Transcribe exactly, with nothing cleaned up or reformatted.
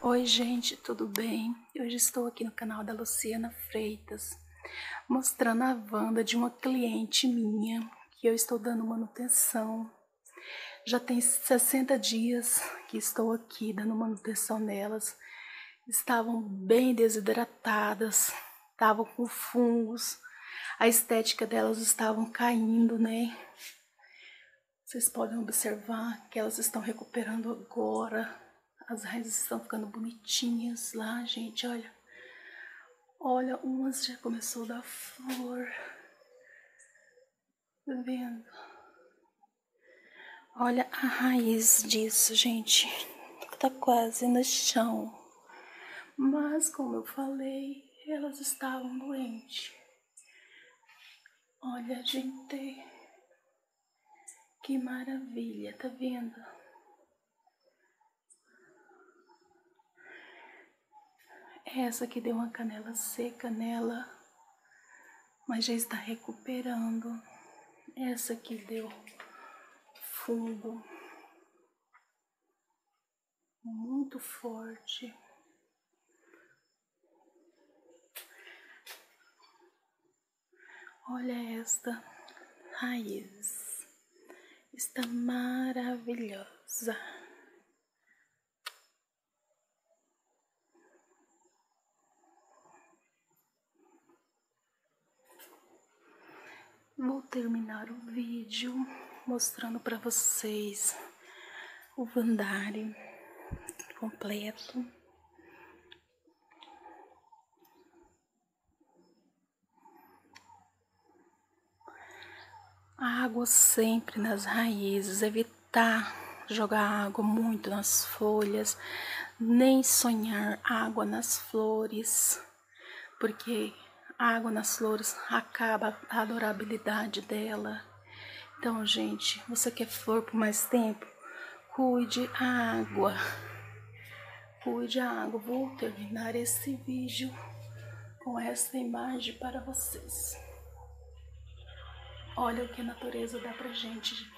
Oi gente, tudo bem? Hoje estou aqui no canal da Luciana Freitas, mostrando a Wanda de uma cliente minha, que eu estou dando manutenção. Já tem sessenta dias que estou aqui dando manutenção nelas. Estavam bem desidratadas, estavam com fungos, a estética delas estavam caindo, né? Vocês podem observar que elas estão recuperando agora. As raízes estão ficando bonitinhas lá, gente, olha. Olha, umas já começou a dar flor. Tá vendo? Olha a raiz disso, gente. Tá quase no chão. Mas, como eu falei, elas estavam doentes. Olha, gente. Que maravilha, tá vendo? Essa aqui deu uma canela seca nela, mas já está recuperando. Essa aqui deu fungo muito forte. Olha esta raiz, está maravilhosa. Vou terminar o vídeo mostrando para vocês o Vandari completo. Água sempre nas raízes, evitar jogar água muito nas folhas, nem sonhar água nas flores, porque água nas flores acaba a durabilidade dela. Então, gente, você quer flor por mais tempo? Cuide a água. Cuide a água. Vou terminar esse vídeo com essa imagem para vocês. Olha o que a natureza dá pra gente.